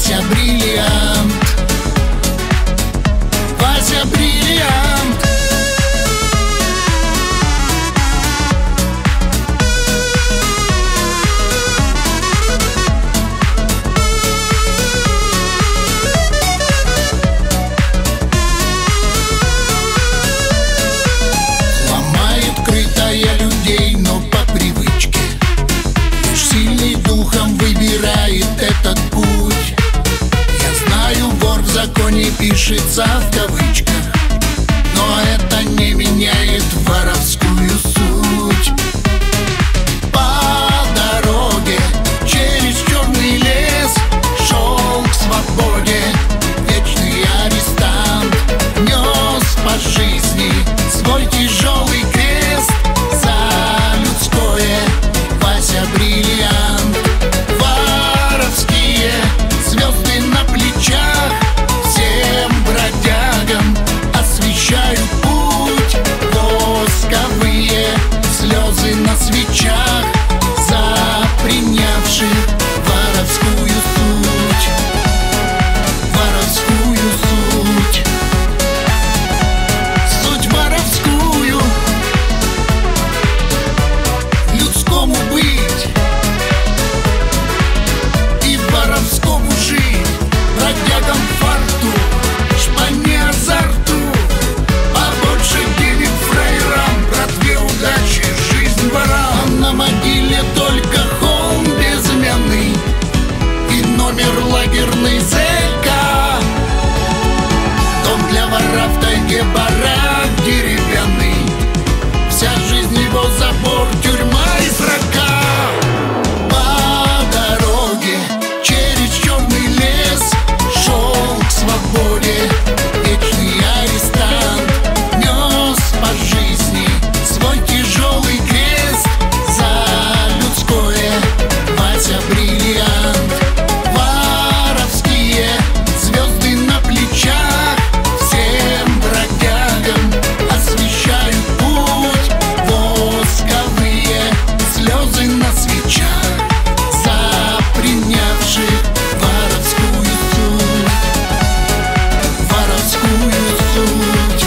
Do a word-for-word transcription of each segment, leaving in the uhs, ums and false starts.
Вася бриллиант, Вася бриллиант. Ломает крытая людей, но по привычке. Лишь сильный духом выбирает этот путь. Я знаю, вор в законе пишется в кавычках, но это не меняет воровскую суть. По дороге через черный лес шел к свободе вечный арестант. Нес по жизни свой тяжелый крест за людское. Вася бриллиант, воровские звезды на плечах, всем бродягам освещают путь. Восковые слезы на свечах за принявших воровскую суть, воровскую суть, суть воровскую. Людскому быть и воровскому жить, бродягам фарту, шпане азарту, побольше денег фраерам, братве удачи, жизнь ворам. А на могиле только холм безымянный и номер лагерный зэка. Дом для вора в тайге, барак деревянный, вся жизнь его забор, тюрьма и строка. По дороге через черный лес шел к свободе вечный арестант. Нес по жизни свой тяжелый крест за людское. Вася бриллиант, воровские звезды на плечах, всем бродягам освещают путь. Восковые слезы на свечах за принявших воровскую суть, воровскую суть,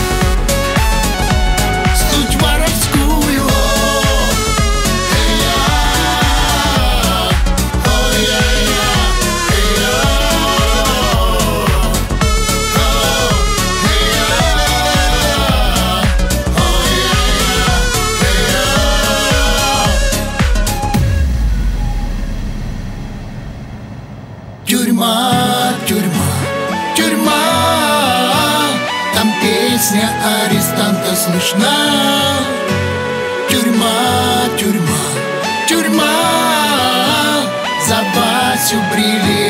суть воровскую. Эй-я, ой-я-я, эй-я, эй-я, ой-я-я, эй-я. Тюрьма, тюрьма, тюрьма, там песня арестанта слышна. Тюрьма, тюрьма, тюрьма, за Васю бриллиант.